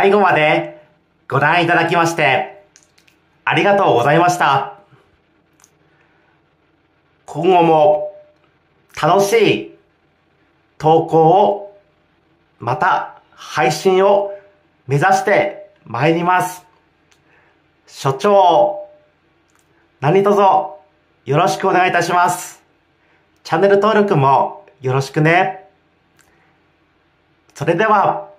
最後までご覧いただきましてありがとうございました。今後も楽しい投稿をまた配信を目指してまいります。所長、何卒よろしくお願いいたします。チャンネル登録もよろしくね。それでは。